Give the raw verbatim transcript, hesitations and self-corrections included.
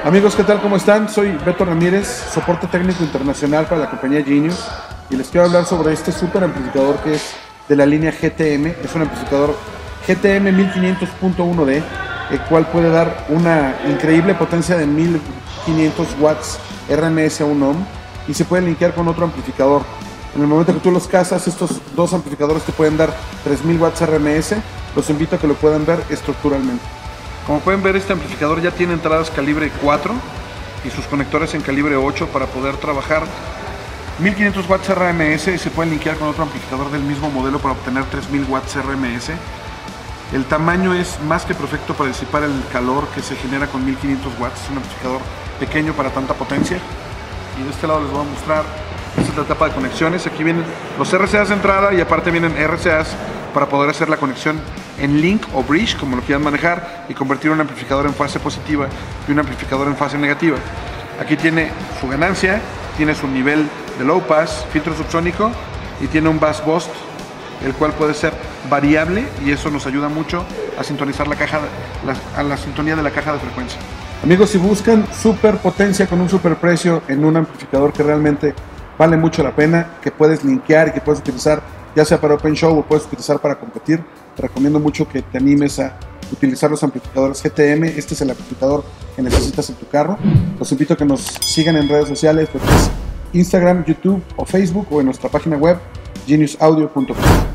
Amigos, ¿qué tal? ¿Cómo están? Soy Beto Ramírez, soporte técnico internacional para la compañía Genius, y les quiero hablar sobre este super amplificador que es de la línea G T M. Es un amplificador G T M mil quinientos punto uno D, el cual puede dar una increíble potencia de mil quinientos watts R M S a un ohm, y se puede linkear con otro amplificador. En el momento que tú los casas, estos dos amplificadores te pueden dar tres mil watts R M S. Los invito a que lo puedan ver estructuralmente. Como pueden ver, este amplificador ya tiene entradas calibre cuatro y sus conectores en calibre ocho para poder trabajar mil quinientos watts R M S, y se pueden linkear con otro amplificador del mismo modelo para obtener tres mil watts R M S. El tamaño es más que perfecto para disipar el calor que se genera con mil quinientos watts. Es un amplificador pequeño para tanta potencia. Y de este lado les voy a mostrar, esta es la etapa de conexiones. Aquí vienen los R C As de entrada y aparte vienen R C As para poder hacer la conexión en link o bridge, como lo quieran manejar, y convertir un amplificador en fase positiva y un amplificador en fase negativa. Aquí tiene su ganancia, tiene su nivel de low pass, filtro subsónico, y tiene un bass boost, el cual puede ser variable, y eso nos ayuda mucho a sintonizar la caja, la, a la sintonía de la caja de frecuencia. Amigos, si buscan super potencia con un super precio en un amplificador que realmente vale mucho la pena, que puedes linkear y que puedes utilizar ya sea para Open Show o puedes utilizar para competir, te recomiendo mucho que te animes a utilizar los amplificadores G T M. Este es el amplificador que necesitas en tu carro. Los invito a que nos sigan en redes sociales, lo que es Instagram, YouTube o Facebook, o en nuestra página web genius audio punto com.